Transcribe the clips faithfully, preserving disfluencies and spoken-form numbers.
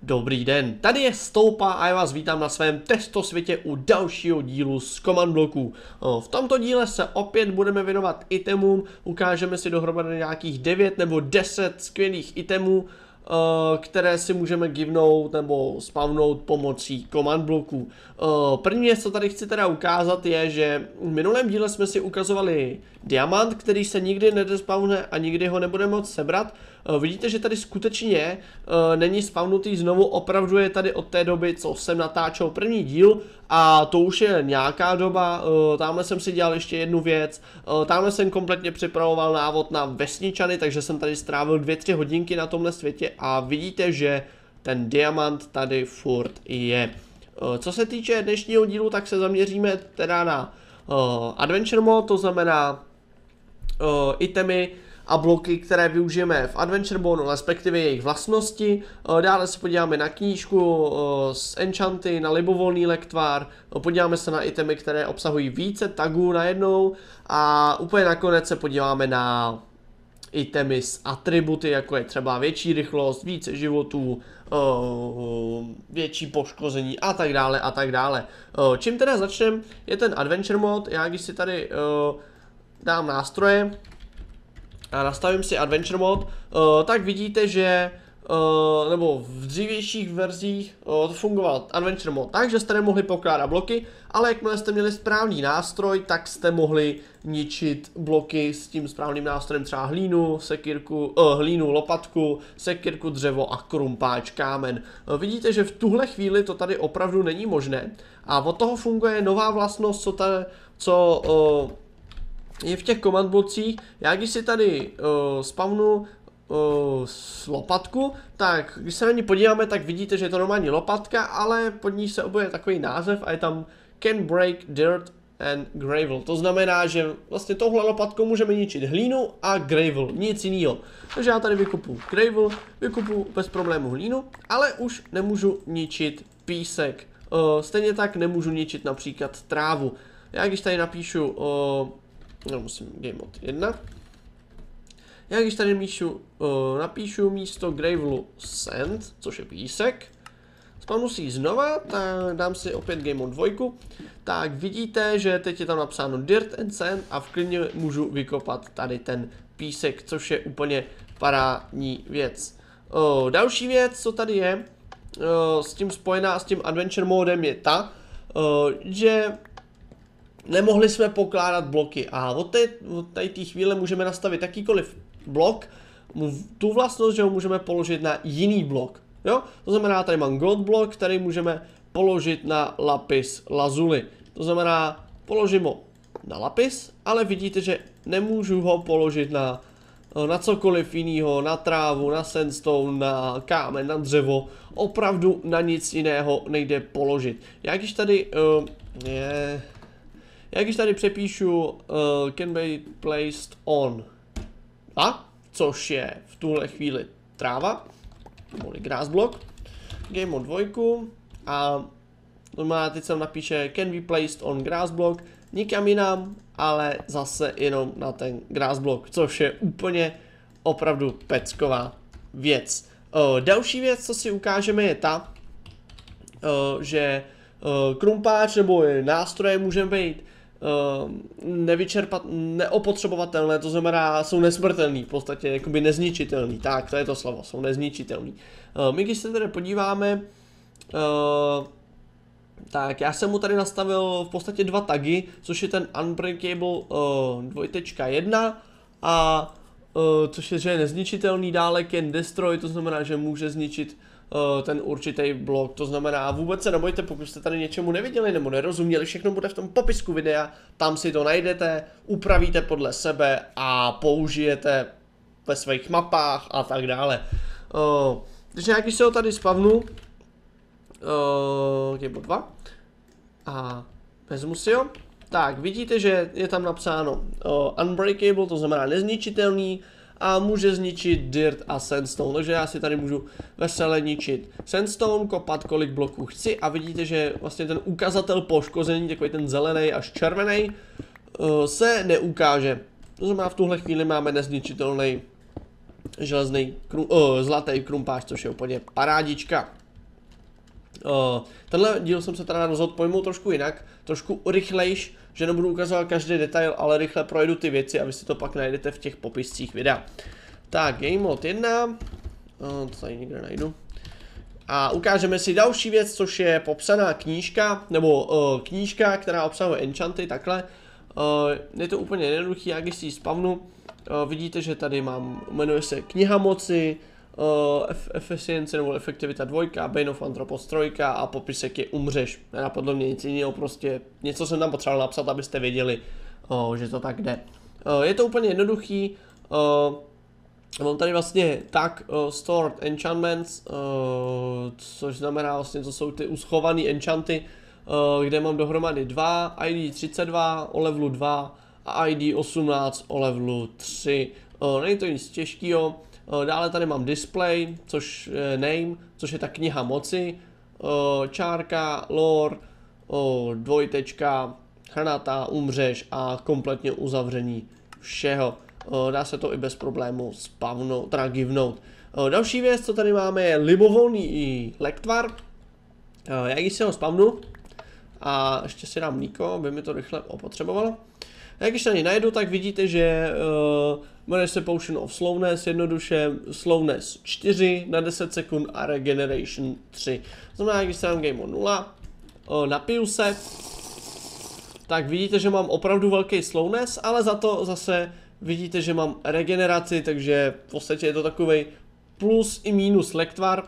Dobrý den, tady je Stoupa a já vás vítám na svém testosvětě u dalšího dílu z Command Blocků. V tomto díle se opět budeme věnovat itemům, ukážeme si dohromady nějakých devět nebo deset skvělých itemů, které si můžeme givnout nebo spawnout pomocí Command Blocků. První věc, co tady chci teda ukázat, je, že v minulém díle jsme si ukazovali diamant, který se nikdy nedespawne a nikdy ho nebudeme moct sebrat. Vidíte, že tady skutečně není spawnutý znovu, opravdu je tady od té doby, co jsem natáčel první díl, a to už je nějaká doba. Tamhle jsem si dělal ještě jednu věc, tamhle jsem kompletně připravoval návod na vesničany, takže jsem tady strávil dvě tři hodinky na tomhle světě a vidíte, že ten diamant tady furt je. Co se týče dnešního dílu, tak se zaměříme teda na Adventure Mode, to znamená itemy a bloky, které využijeme v Adventure Mode, respektive jejich vlastnosti. Dále se podíváme na knížku z enchanty, na libovolný lektvar, podíváme se na itemy, které obsahují více tagů najednou a úplně nakonec se podíváme na itemy s atributy, jako je třeba větší rychlost, více životů, větší poškození a tak dále a tak dále. Čím teda začneme je ten Adventure Mode. Já když si tady dám nástroje a nastavím si Adventure Mode, uh, tak vidíte, že uh, nebo v dřívějších verzích uh, to fungoval Adventure Mode tak, že jste nemohli pokládat bloky, ale jakmile jste měli správný nástroj, tak jste mohli ničit bloky s tím správným nástrojem, třeba hlínu, sekírku, uh, hlínu, lopatku, sekírku, dřevo a krumpáč, kámen. Uh, vidíte, že v tuhle chvíli to tady opravdu není možné a od toho funguje nová vlastnost, co tady, co uh, je v těch command blocích. Já když si tady uh, spawnu uh, s lopatku, tak když se na ní podíváme, tak vidíte, že je to normální lopatka, ale pod ní se objeví takový název a je tam Can break dirt and gravel. To znamená, že vlastně touhle lopatkou můžeme ničit hlínu a gravel, nic jiného. Takže já tady vykupu gravel, vykupu bez problému hlínu, ale už nemůžu ničit písek. Uh, stejně tak nemůžu ničit například trávu. Já když tady napíšu uh, no, musím game mode jedna. Já když tady míšu, uh, napíšu místo gravelu sand, což je písek, spawnu si ji znova, tak dám si opět game mode dva, tak vidíte, že teď je tam napsáno dirt and sand a v klidně můžu vykopat tady ten písek, což je úplně parádní věc. Uh, další věc, co tady je uh, s tím spojená s tím Adventure modem, je ta, uh, že nemohli jsme pokládat bloky a od té, od té chvíle můžeme nastavit jakýkoliv blok, tu vlastnost, že ho můžeme položit na jiný blok. Jo? To znamená, tady mám gold blok, který můžeme položit na lapis lazuli. To znamená, položím ho na lapis, ale vidíte, že nemůžu ho položit na, na cokoliv jiného, na trávu, na sandstone, na kámen, na dřevo. Opravdu na nic jiného nejde položit. Já když tady uh, je... Já když tady přepíšu uh, can be placed on a, což je v tuhle chvíli tráva, neboli grass block, game mode dva a normálně teď jsem napíše can be placed on grass block, nikam jinam, ale zase jenom na ten grass block, což je úplně opravdu pecková věc. Uh, další věc, co si ukážeme, je ta, uh, že uh, krumpáč nebo nástroje můžeme být Uh, nevyčerpat, neopotřebovatelné, to znamená, jsou nesmrtelný, v podstatě jakoby nezničitelný, tak to je to slovo, jsou nezničitelný. Uh, my když se tady podíváme, uh, tak já jsem mu tady nastavil v podstatě dva tagy, což je ten Unbreakable uh, dva tečka jedna a uh, což je, že je nezničitelný, dále Can Destroy, to znamená, že může zničit ten určitý blok, to znamená, vůbec se nebojte, pokud jste tady něčemu neviděli nebo nerozuměli, všechno bude v tom popisku videa, tam si to najdete, upravíte podle sebe a použijete ve svých mapách a tak dále. Uh, takže já když se ho tady spavnu, uh, game dva a vezmu si ho, tak vidíte, že je tam napsáno uh, Unbreakable, to znamená nezničitelný, a může zničit dirt a sandstone, takže já si tady můžu vesele ničit sandstone, kopat kolik bloků chci a vidíte, že vlastně ten ukazatel poškození, takový ten zelený až červený, se neukáže. To znamená, v tuhle chvíli máme nezničitelný železný krum, uh, zlatý krumpáč, což je úplně parádička. Uh, tenhle díl jsem se teda rozhodl pojmout trošku jinak, trošku rychlejš, že nebudu ukazovat každý detail, ale rychle projdu ty věci a vy si to pak najdete v těch popiscích videa. Tak, Game Mode jedna, uh, to tady někde najdu. A ukážeme si další věc, což je popsaná knížka, nebo uh, knížka, která obsahuje enchanty, takhle. Uh, je to úplně jednoduchý, jak když si ji spavnu, uh, vidíte, že tady mám, jmenuje se Kniha moci, uh, Efficiency nebo efektivita dvojka, Bane of Anthropos trojka a popisek je umřeš. Nenapadlo mě nic jiného, prostě něco jsem tam potřeboval napsat, abyste věděli, uh, že to tak jde. Uh, je to úplně jednoduchý. Uh, Mám tady vlastně tak uh, stored enchantments, uh, což znamená vlastně, to jsou ty uschované enchanty, uh, kde mám dohromady dva, I D třicet dva o levelu dva a I D osmnáct o levelu tři. Uh, není to nic těžkého. Uh, dále tady mám display, což je name, což je ta kniha moci, uh, čárka, lore, uh, dvojtečka, hranata, umřeš a kompletně uzavření všeho. Dá se to i bez problému spavnout, teda givnout. Další věc, co tady máme, je libovolný lektvar. Já když si ho spavnu a ještě si dám mlíko, aby mi to rychle opotřebovalo. Jak když na něj najdu, tak vidíte, že uh, jmenuje se Potion of Slowness, jednoduše Slowness čtyři na deset sekund a Regeneration tři. To znamená, když se dám Game on nula, uh, napiju se, tak vidíte, že mám opravdu velký Slowness, ale za to zase vidíte, že mám regeneraci, takže v podstatě je to takovej plus i minus lektvar.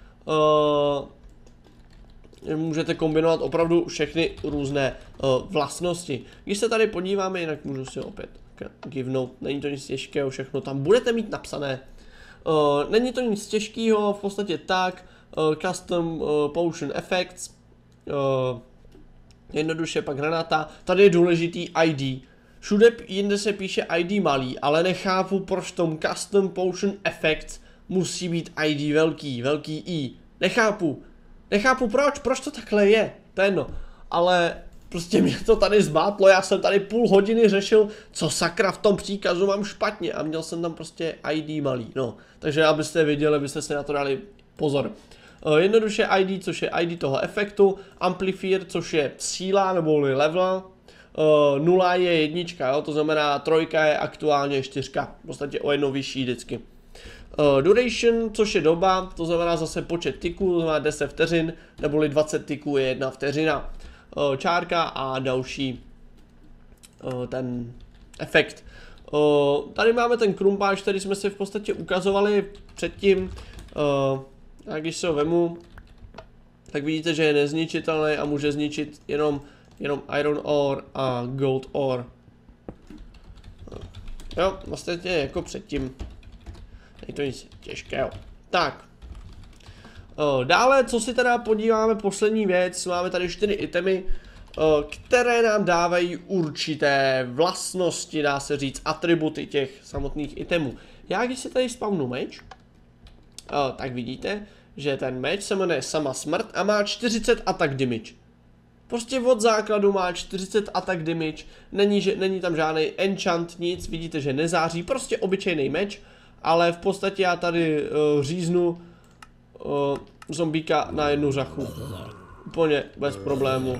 Uh, můžete kombinovat opravdu všechny různé uh, vlastnosti. Když se tady podíváme, jinak můžu si opět givnout, není to nic těžkého, všechno tam budete mít napsané. Uh, není to nic těžkého, v podstatě tak, uh, custom uh, potion effects, uh, jednoduše pak granata, tady je důležitý I D. Všude jinde se píše I D malý, ale nechápu, proč v tom Custom Potion Effects musí být I D velký, velký I. Nechápu. Nechápu proč, proč to takhle je, to je jedno. Ale prostě mě to tady zmátlo, já jsem tady půl hodiny řešil, co sakra v tom příkazu mám špatně a měl jsem tam prostě I D malý, no. Takže abyste věděli, byste si na to dali pozor. Uh, jednoduše I D, což je I D toho efektu, Amplifier, což je síla nebo level. Uh, nula je jednička, jo? To znamená trojka je aktuálně čtyřka, v podstatě o jedno vyšší vždycky. Uh, duration, což je doba, to znamená zase počet tyků, to znamená deset vteřin, neboli dvacet tyků je jedna vteřina. Uh, čárka a další uh, ten efekt. Uh, tady máme ten krumpáč, který jsme si v podstatě ukazovali předtím. Uh, a když se ho vemu, tak vidíte, že je nezničitelný a může zničit jenom jenom iron ore a gold ore. Jo, vlastně jako předtím. Není to nic těžkého. Tak. O, dále, co si teda podíváme, poslední věc, máme tady čtyři itemy, o, které nám dávají určité vlastnosti, dá se říct, atributy těch samotných itemů. Já když si tady spavnu meč, o, tak vidíte, že ten meč se jmenuje Sama smrt a má čtyřicet attack damage. Prostě od základu má čtyřicet attack damage, není, že, není tam žádný enchant, nic, vidíte, že nezáří, prostě obyčejný meč, ale v podstatě já tady uh, říznu uh, zombíka na jednu řachu, úplně bez problému.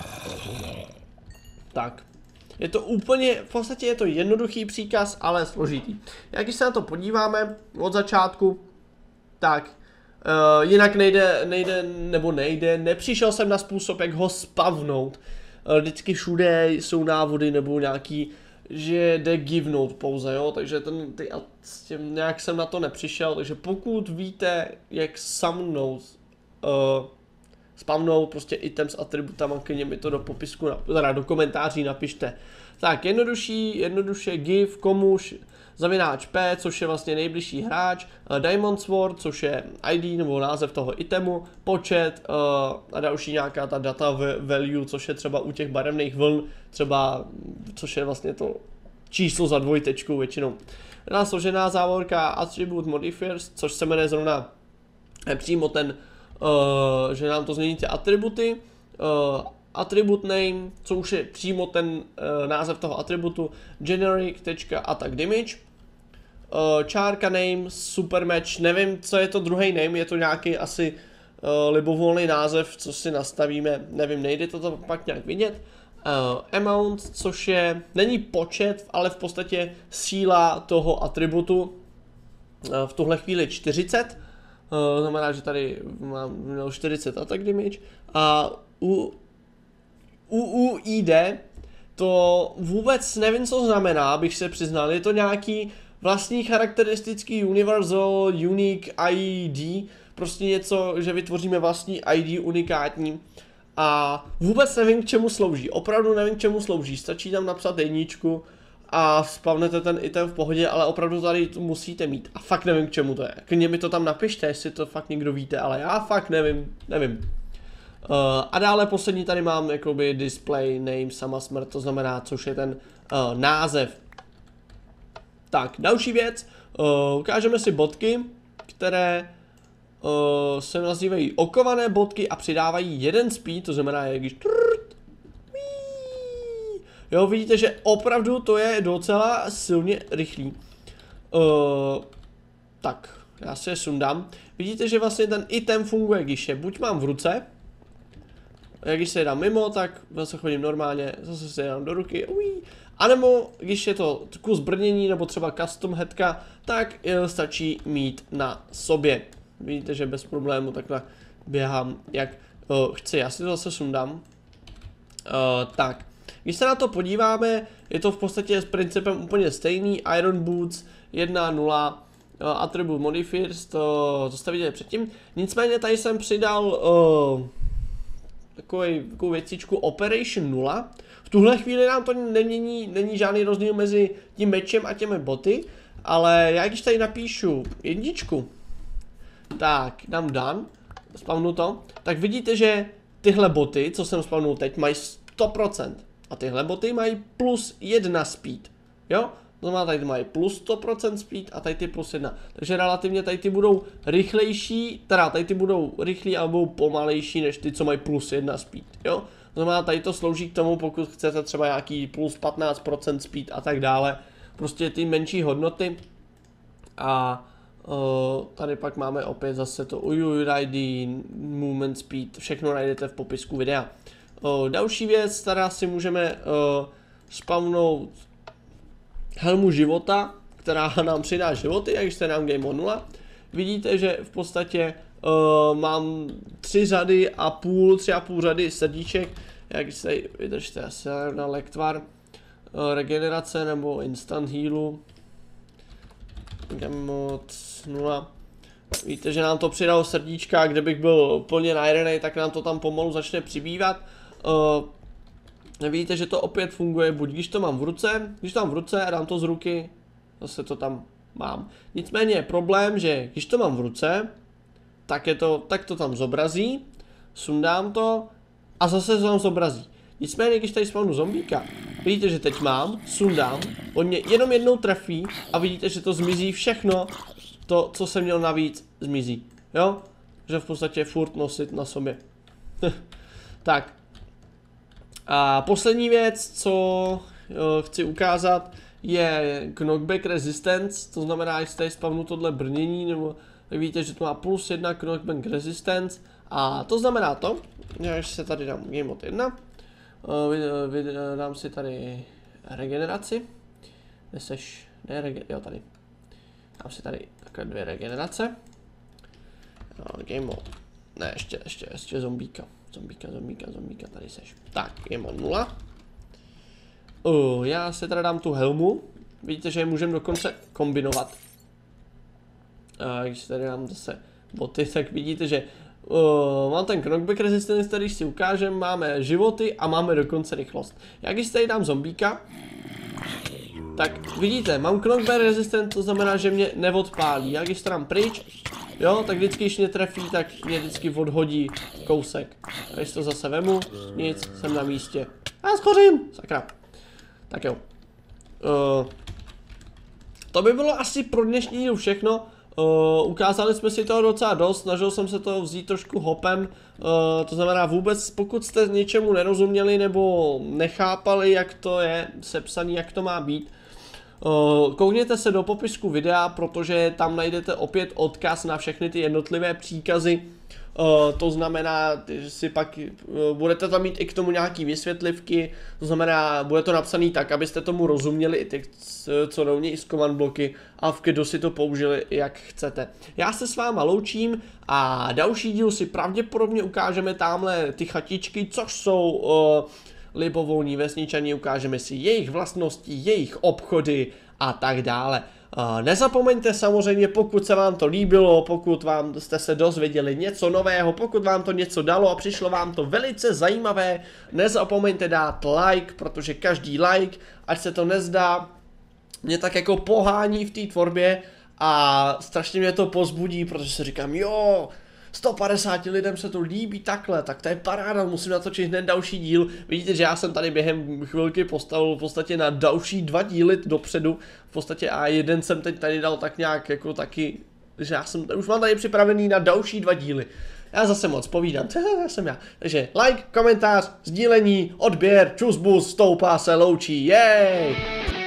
Tak, je to úplně, v podstatě je to jednoduchý příkaz, ale složitý. Jak když se na to podíváme od začátku, tak Uh, jinak nejde, nejde, nebo nejde, nepřišel jsem na způsob, jak ho spavnout. Uh, vždycky všude jsou návody nebo nějaký, že jde givnout pouze, jo, takže ten, ty, a tím nějak jsem na to nepřišel, takže pokud víte, jak samnout, uh, spavnout prostě item s atributama, klidně mi to do popisku, teda do komentáří napište. Tak, jednodušší, jednoduše give, komuž, zavináč P, což je vlastně nejbližší hráč, uh, Diamond Sword, což je I D nebo název toho itemu, počet uh, a další nějaká ta data value, což je třeba u těch barevných vln, třeba, což je vlastně to číslo za dvojtečkou většinou. Jedna složená závorka Attribute Modifiers, což se jmenuje zrovna přímo ten, uh, že nám to změní ty atributy, uh, attribute name, co už je přímo ten uh, název toho atributu, generic.attack damage, uh, čárka name, super match, nevím, co je to druhý name, je to nějaký asi uh, libovolný název, co si nastavíme, nevím, nejde to tam pak nějak vidět. Uh, amount, což je, není počet, ale v podstatě síla toho atributu, uh, v tuhle chvíli čtyřicet, uh, znamená, že tady mám měl čtyřicet attack damage a u, u, u I D to vůbec nevím, co znamená, abych se přiznal, je to nějaký vlastní charakteristický universal unique I D, prostě něco, že vytvoříme vlastní I D unikátní. A vůbec nevím, k čemu slouží, opravdu nevím, k čemu slouží, stačí tam napsat jedničku a spavnete ten item v pohodě, ale opravdu tady to musíte mít a fakt nevím, k čemu to je. Klidně mi to tam napište, jestli to fakt někdo víte, ale já fakt nevím, nevím. Uh, a dále poslední tady mám jakoby display name sama smrt, to znamená, což je ten uh, název. Tak, další věc, uh, ukážeme si bodky, které Uh, se nazývají okované bodky a přidávají jeden speed, to znamená, jak když trrrt, jo, vidíte, že opravdu to je docela silně rychlý. Uh, tak, já si je sundám. Vidíte, že vlastně ten item funguje, když je buď mám v ruce, jak když se je dám mimo, tak zase chodím normálně, zase se je dám do ruky, ují. A nebo když je to kus brnění nebo třeba custom headka, tak stačí mít na sobě. Vidíte, že bez problému takhle běhám, jak uh, chci. Já si to zase sundám. Uh, tak, když se na to podíváme, je to v podstatě s principem úplně stejný. Iron Boots jedna nula, uh, Attribute Modifiers, to, to jste viděli předtím. Nicméně tady jsem přidal uh, takový, takovou věcičku Operation nula. V tuhle chvíli nám to nemění, není žádný rozdíl mezi tím mečem a těmi boty, ale já když tady napíšu jedničku, tak, dám done, spavnu to, tak vidíte, že tyhle boty, co jsem spavnul teď, mají sto procent a tyhle boty mají plus jedna speed, jo? To znamená, tady mají plus sto procent speed a tady ty plus jedna, takže relativně tady ty budou rychlejší, teda tady ty budou rychlí a budou pomalejší než ty, co mají plus jedna speed, jo? To znamená, tady to slouží k tomu, pokud chcete třeba nějaký plus patnáct procent speed a tak dále, prostě ty menší hodnoty a Uh, tady pak máme opět zase to U U I D, movement speed, všechno najdete v popisku videa. Uh, další věc, která si můžeme uh, spawnout helmu života, která nám přidá životy, jak jste nám game on nula. Vidíte, že v podstatě uh, mám tři řady a půl, tři a půl řady srdíček, jak se vydržte asi na lektvar, uh, regenerace nebo instant healu. Moc nula. Víte, že nám to přidalo srdíčka, kde bych byl plně najedený, tak nám to tam pomalu začne přibývat. Uh, vidíte, že to opět funguje, buď když to mám v ruce, když to mám v ruce a dám to z ruky, zase to tam mám. Nicméně je problém, že když to mám v ruce, tak, je to, tak to tam zobrazí, sundám to a zase to tam zobrazí. Nicméně, když tady spawnu zombíka, vidíte, že teď mám, sundám, on mě jenom jednou trefí a vidíte, že to zmizí všechno, to, co jsem měl navíc, zmizí, jo? Že v podstatě furt nosit na sobě. Tak. A poslední věc, co jo, chci ukázat, je knockback resistance, to znamená, jestli tady spawnu tohle brnění, nebo tak vidíte, že to má plus jedna knockback resistance, a to znamená to, že se tady dám game mode jedna, Uh, dám si tady regeneraci. Kde seš? Ne, rege, jo, tady. Dám si tady takhle dvě regenerace. No, game mode. Ne, ještě, ještě, ještě zombíka. Zombíka, zombíka, zombíka, tady seš. Tak, game mode nula. Uh, já si tady dám tu helmu. Vidíte, že je můžeme dokonce kombinovat. Uh, když si tady dám zase boty, tak vidíte, že Uh, mám ten knockback resistance, který si ukážem, máme životy a máme dokonce rychlost. Jak když tady dám zombíka, tak vidíte, mám knockback resistance, to znamená, že mě neodpálí. Jak když to dám pryč, jo, tak vždycky, když mě trefí, tak mě vždycky odhodí kousek. A když to zase vemu, nic, jsem na místě. A schořím, sakra. Tak jo. Uh, to by bylo asi pro dnešní díl všechno. Uh, ukázali jsme si toho docela dost, snažil jsem se to vzít trošku hopem, uh, to znamená vůbec, pokud jste něčemu nerozuměli nebo nechápali, jak to je sepsaný, jak to má být, uh, koukněte se do popisku videa, protože tam najdete opět odkaz na všechny ty jednotlivé příkazy, uh, to znamená, že si pak uh, budete tam mít i k tomu nějaký vysvětlivky, to znamená, bude to napsaný tak, abyste tomu rozuměli i ty, co neumějí z command bloky a v Kedu si to použili jak chcete. Já se s váma loučím a další díl si pravděpodobně ukážeme tamhle ty chatičky, což jsou uh, libovolní vesničani, ukážeme si jejich vlastnosti, jejich obchody a tak dále. Uh, nezapomeňte samozřejmě, pokud se vám to líbilo, pokud vám jste se dozvěděli něco nového, pokud vám to něco dalo a přišlo vám to velice zajímavé, nezapomeňte dát like, protože každý like, ať se to nezdá, mě tak jako pohání v té tvorbě a strašně mě to pozbudí, protože si říkám, jo, sto padesáti lidem se to líbí takhle, tak to je paráda, musím natočit hned další díl. Vidíte, že já jsem tady během chvilky postavil v podstatě na další dva díly dopředu, v podstatě a jeden jsem teď tady dal tak nějak jako taky, že já jsem, už mám tady připravený na další dva díly. Já zase moc povídám, to jsem já. Takže like, komentář, sdílení, odběr, čusbus, stoupá se, loučí, jej!